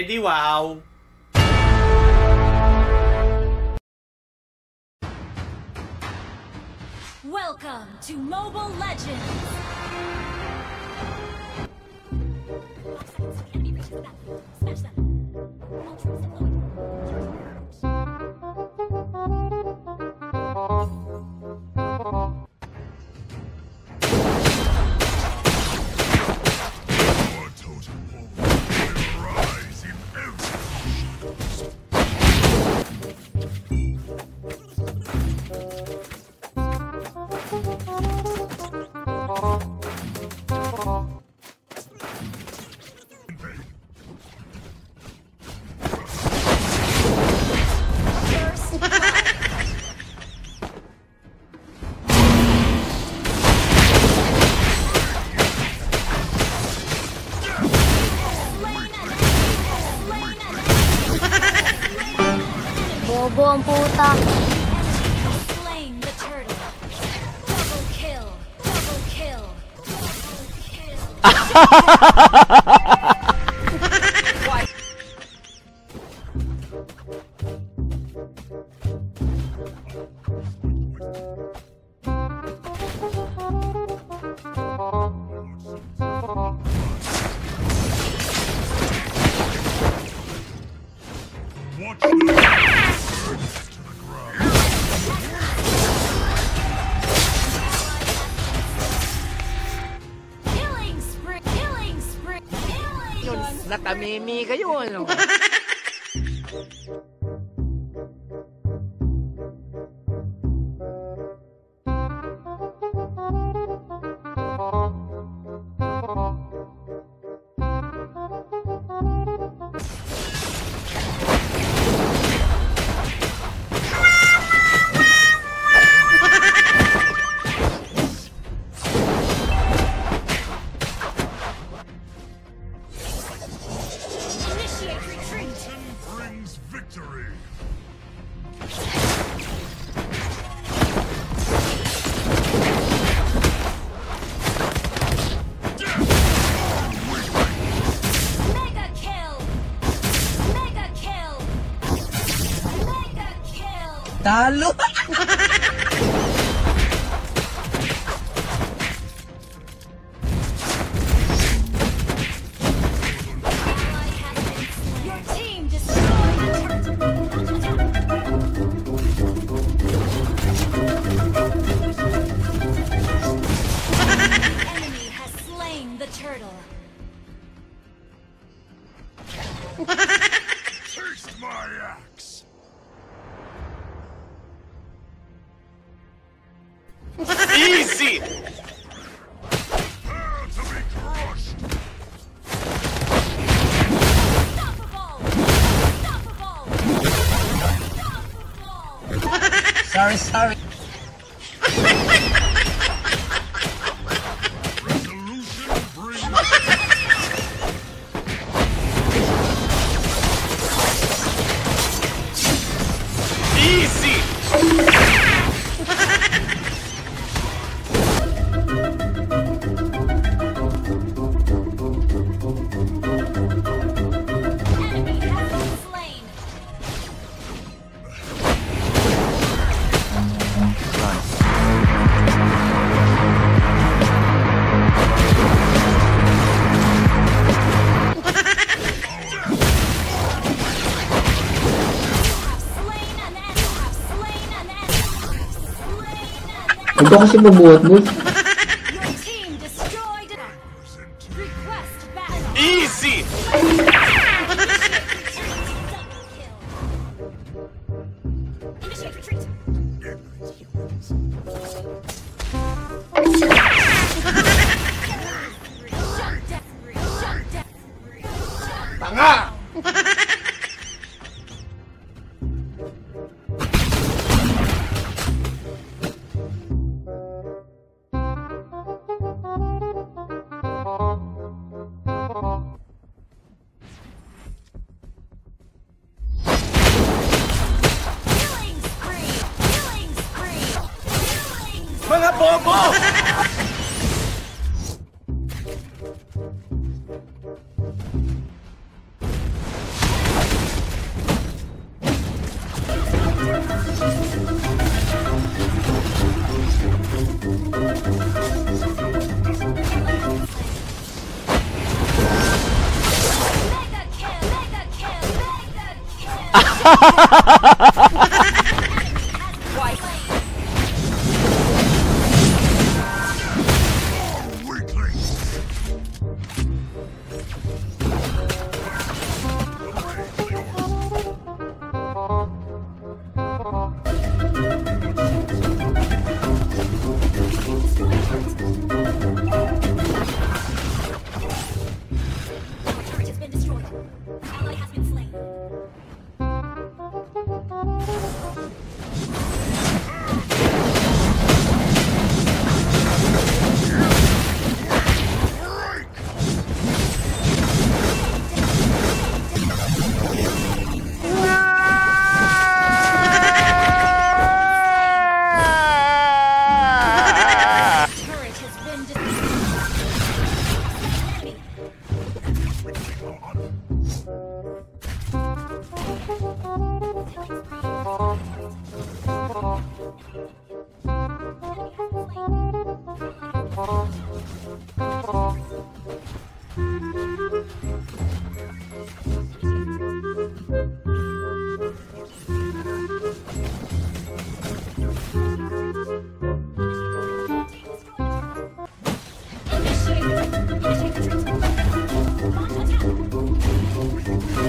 di wow. Welcome to Mobile Legends! Smash them! Bobo ang puta. Slain the turtle. Double kill. Double kill. Double kill. Killing spree. Killing spree. Yun, natamimi kayo, ano? Initiate retreat. Brings victory. Mega kill. Mega kill. Mega kill. Talo! Your team destroyed the enemy has slain the turtle. Taste my axe. Easy! Prepare to be crushed. Unstoppable! Unstoppable! Unstoppable! Sorry. Resolution brings Easy! Enemy has been slain. Slain an enemy. Slain an enemy. Slain Ito kasi mabuhat-buhat. Your team destroyed it. Request battle. Easy! Initiate retreat. Shut down. Shut down. Tanga! Weaklings! Turret has been destroyed. Ally has been slain. Turret has been destroyed. Enemy. Initiate retreat. Launch attack.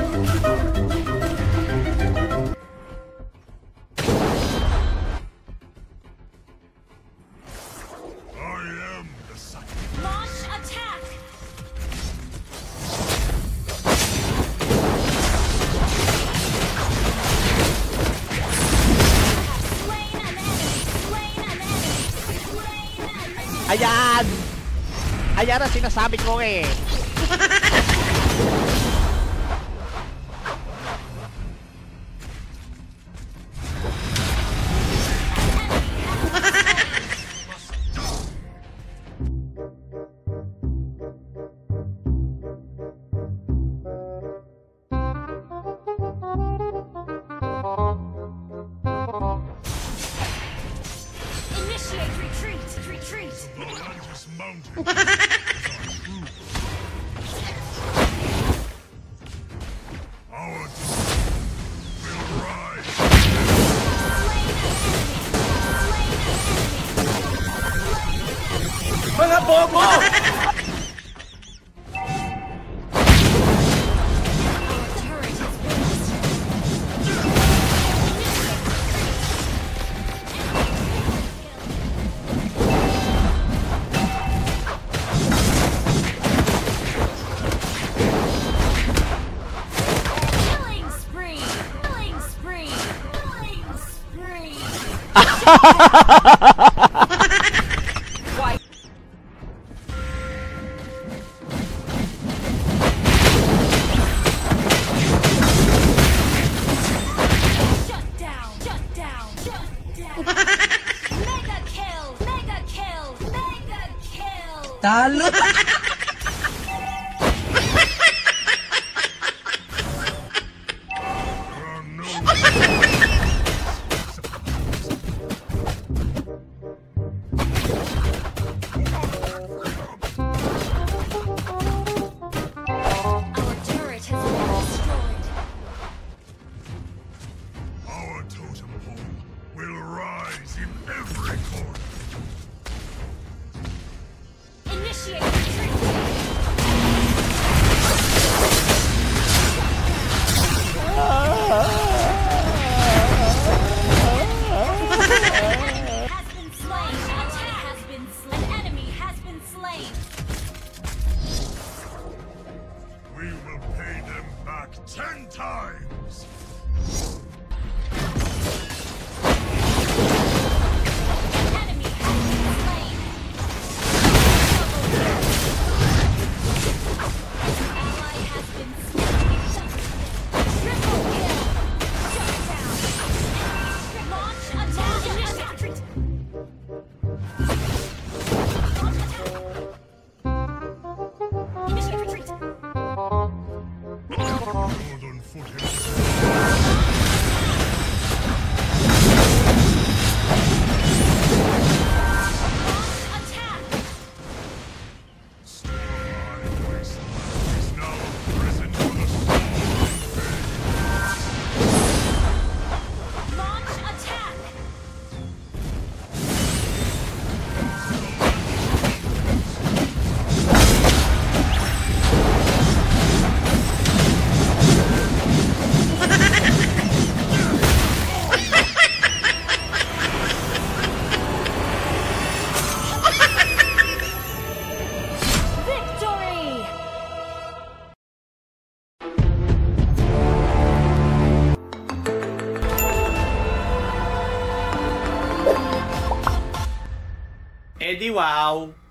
I am the sun. Launch attack. Slain an enemy. Slain an enemy. Slain an enemy. Ayan! Ayan ang sinasabi ko eh. Initiate retreat. Retreat. The Atlantis Mountain. Our will rise. Mga bobo! Killing spree. Killing spree. Killing spree. Shut down. Shut down. Shut down. Mega kill. Mega kill. Mega kill. There are no Our turret has been destroyed. Our totem pole will rise in every corner. Initiate retreat. Has been slain. Attack has been slain. An enemy has been slain. We will pay them back 10 times. An enemy has been slain. Ally has been slain. Triple kill. Shut down. Launch attack. Initiate retreat. Launch attack. Initiate retreat. Northern foothills di wow.